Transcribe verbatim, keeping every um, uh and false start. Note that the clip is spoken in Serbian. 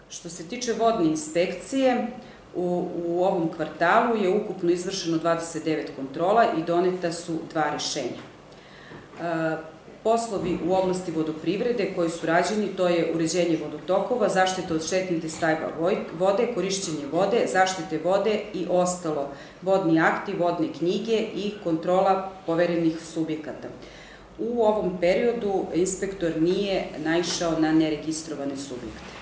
Što se tiče vodne inspekcije, u, u ovom kvartalu je ukupno izvršeno dvadeset devet kontrola i doneta su dva rešenja. E, poslovi u oblasti vodoprivrede koji su rađeni, to je uređenje vodotokova, zaštita od štetnih destajeva vode, korišćenje vode, zaštite vode i ostalo, vodni akti, vodne knjige i kontrola poverenih subjekata. U ovom periodu inspektor nije naišao na neregistrovane subjekte.